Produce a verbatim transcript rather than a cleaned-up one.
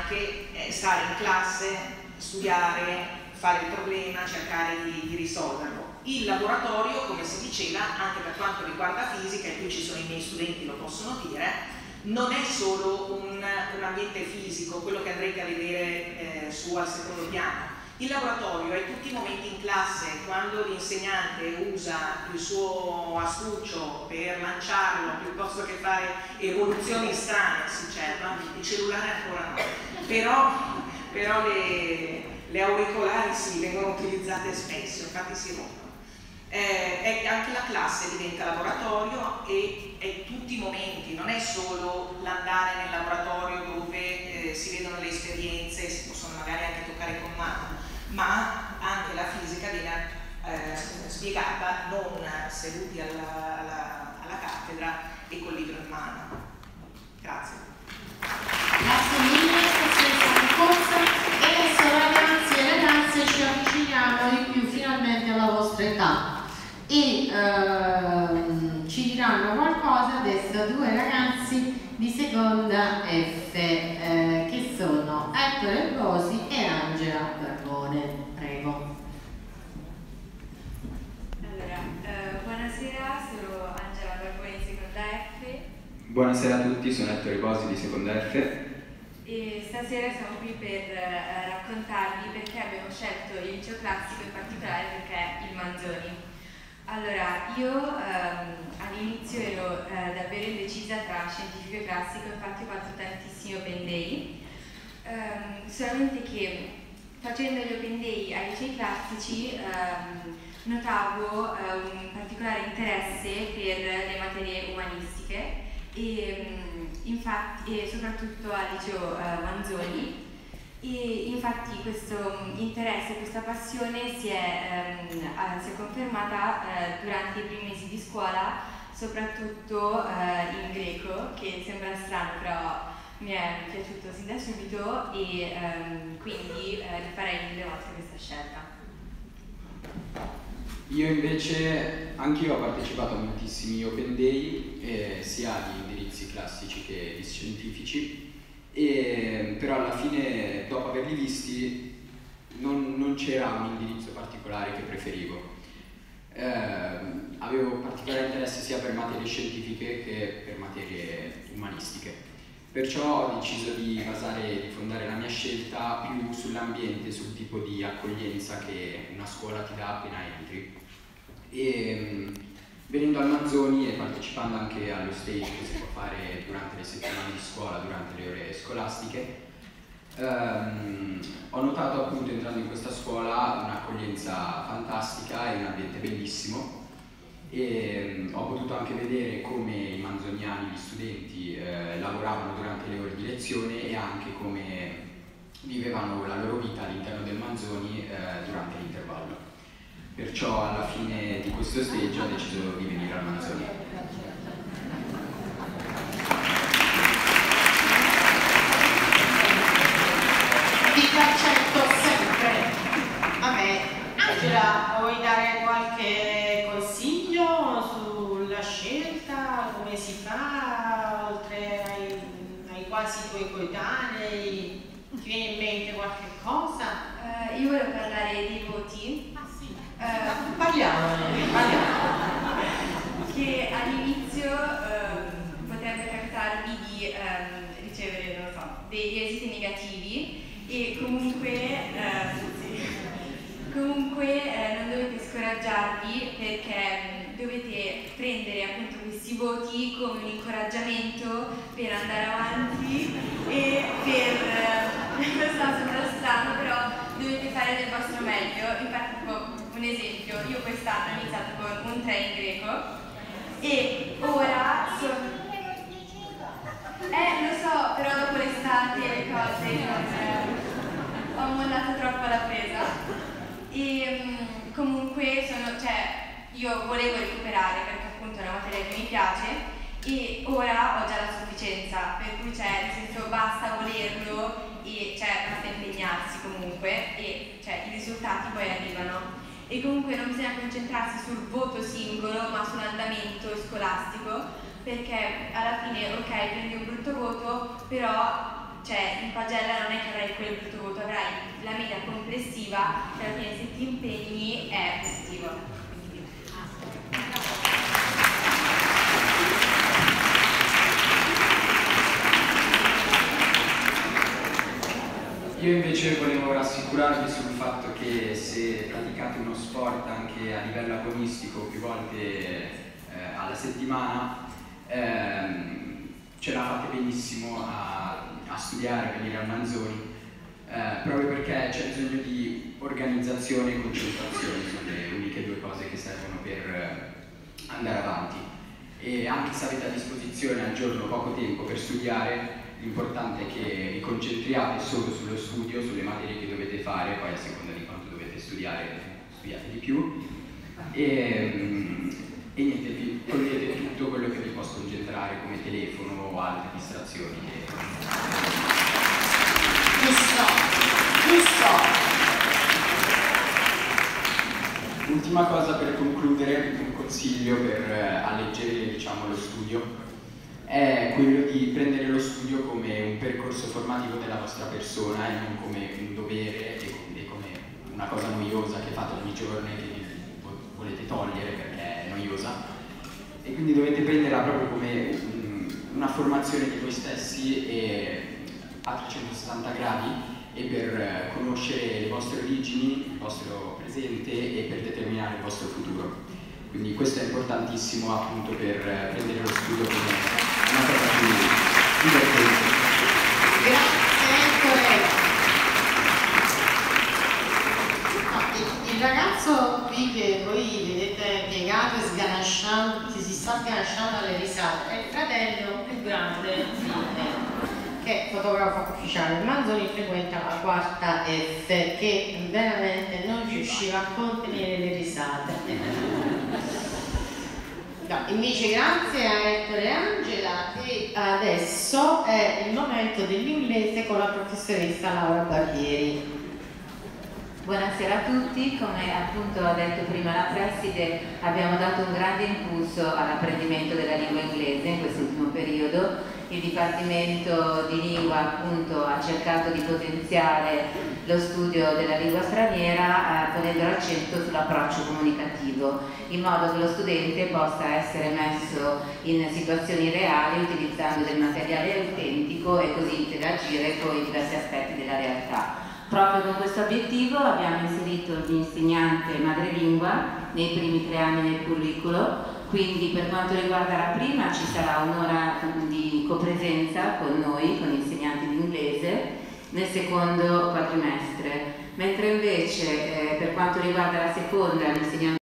anche eh, stare in classe, studiare, fare il problema, cercare di, di risolverlo. Il laboratorio, come si diceva, anche per quanto riguarda fisica, e qui ci sono i miei studenti, lo possono dire, non è solo un, un ambiente fisico, quello che andrete a vedere eh, su al secondo piano. Il laboratorio è tutti i momenti in classe, quando l'insegnante usa il suo astuccio per lanciarlo, piuttosto che fare evoluzioni strane, si cerca, il cellulare ancora no, però, però le, le auricolari sì, vengono utilizzate spesso, infatti si rompono. Eh, e anche la classe diventa laboratorio e, e tutti i momenti, non è solo l'andare nel laboratorio dove eh, si vedono le esperienze, si possono magari anche toccare con mano, ma anche la fisica viene eh, spiegata non seduti alla, alla, alla cattedra e col libro in mano. Grazie. Grazie mille, Forza. E adesso ragazzi e ragazze ci avviciniamo di più finalmente alla vostra età e ehm, ci diranno qualcosa adesso due ragazzi di seconda F eh, che sono Ettore Bosi e Angela Barbone. Prego. Allora, eh, buonasera, sono Angela Barbone di seconda F. Buonasera a tutti, sono Ettore Bosi di seconda F. E stasera siamo qui per eh, raccontarvi perché abbiamo scelto il liceo classico, in particolare perché è il Manzoni. Allora, io ehm, all'inizio ero eh, davvero indecisa tra scientifico e classico, infatti ho fatto tantissimi open day, ehm, solamente che facendo gli open day ai licei classici ehm, notavo eh, un particolare interesse per le materie umanistiche e, infatti, e soprattutto al liceo eh, Manzoni. E infatti questo interesse, questa passione si è, ehm, si è confermata eh, durante i primi mesi di scuola, soprattutto eh, in greco, che sembra strano però mi è piaciuto sin da subito e ehm, quindi eh, rifarei mille volte questa scelta. Io invece, anch'io ho partecipato a moltissimi open day, eh, sia di indirizzi classici che di scientifici. E, però alla fine, dopo averli visti, non, non c'era un indirizzo particolare che preferivo. Eh, avevo particolare interesse sia per materie scientifiche che per materie umanistiche. Perciò ho deciso di basare, di fondare la mia scelta più sull'ambiente, sul tipo di accoglienza che una scuola ti dà appena entri. E, venendo al Manzoni e partecipando anche allo stage che si può fare durante le settimane di scuola, durante le ore scolastiche, ehm, ho notato appunto entrando in questa scuola un'accoglienza fantastica e un ambiente bellissimo e ehm, ho potuto anche vedere come i manzoniani, gli studenti, eh, lavoravano durante le ore di lezione e anche come vivevano la loro vita all'interno del Manzoni eh, durante l'intervallo. Perciò alla fine di questo stage ho deciso di venire al Manzoni. Ti accetto sempre. Vabbè, Angela, vuoi dare qualche consiglio sulla scelta, come si fa, oltre ai, ai quasi tuoi coetanei? Ti viene in mente qualche cosa? Uh, io volevo parlare dei voti. Uh, parliamone, parliamo. Che all'inizio uh, potrebbe captarvi di um, ricevere, non lo so, degli esiti negativi e comunque, uh, sì, comunque uh, non dovete scoraggiarvi perché um, dovete prendere appunto questi voti come un incoraggiamento per andare avanti e per, uh, lo so, sembra strano, però dovete fare del vostro meglio. Infatti, tipo, un esempio, io quest'anno ho iniziato con un tre in greco e ora sono... Eh, lo so, però dopo l'estate le cose non... Eh, ho mollato troppo la presa e um, comunque sono... cioè, io volevo recuperare perché appunto è una materia che mi piace e ora ho già la sufficienza, per cui cioè, nel senso, basta volerlo e cioè, basta impegnarsi comunque e cioè, i risultati poi arrivano. E comunque non bisogna concentrarsi sul voto singolo ma sull'andamento scolastico perché alla fine ok prendi un brutto voto però cioè in pagella non è che avrai quel brutto voto, avrai la media complessiva che alla fine se ti impegni è positivo. Io invece volevo rassicurarvi sul fatto che se praticate uno sport anche a livello agonistico più volte eh, alla settimana, ehm, ce la fate benissimo a, a studiare, a venire al Manzoni, eh, proprio perché c'è bisogno di organizzazione e concentrazione, sono le uniche due cose che servono per andare avanti. E anche se avete a disposizione al giorno poco tempo per studiare, l'importante è che vi concentriate solo sullo studio, sulle materie che dovete fare, poi a seconda di quanto dovete studiare, studiate di più. E, e niente, vi togliete tutto quello che vi può sconcentrare come telefono o altre distrazioni. Giusto, giusto. Ultima cosa per concludere, un consiglio per alleggerire, diciamo, lo studio è quello di prendere lo studio come un percorso formativo della vostra persona e non come un dovere e come una cosa noiosa che fate ogni giorno e che vi volete togliere perché è noiosa, e quindi dovete prenderla proprio come una formazione di voi stessi e a trecentosessanta gradi, e per conoscere le vostre origini, il vostro presente e per determinare il vostro futuro. Quindi questo è importantissimo appunto per prendere lo studio come una cosa più divertente. Grazie collega. No, il, il ragazzo qui che voi vedete piegato e sganasciato, si sta sganasciando alle risate, è il fratello più grande che è fotografo ufficiale. Manzoni frequenta la quarta F, che veramente non riusciva a contenere le risate. No, invece grazie a Ettore e Angela, e adesso è il momento dell'inglese con la professoressa Laura Barbieri. Buonasera a tutti, come appunto ha detto prima la preside, abbiamo dato un grande impulso all'apprendimento della lingua inglese in quest'ultimo periodo. Il Dipartimento di Lingua appunto ha cercato di potenziare lo studio della lingua straniera eh, ponendo l'accento sull'approccio comunicativo, in modo che lo studente possa essere messo in situazioni reali utilizzando del materiale autentico e così interagire con i diversi aspetti della realtà. Proprio con questo obiettivo abbiamo inserito l'insegnante madrelingua nei primi tre anni del curricolo, quindi per quanto riguarda la prima ci sarà un'ora di copresenza con noi, con insegnanti di inglese, nel secondo quadrimestre, mentre invece eh, per quanto riguarda la seconda l'insegnante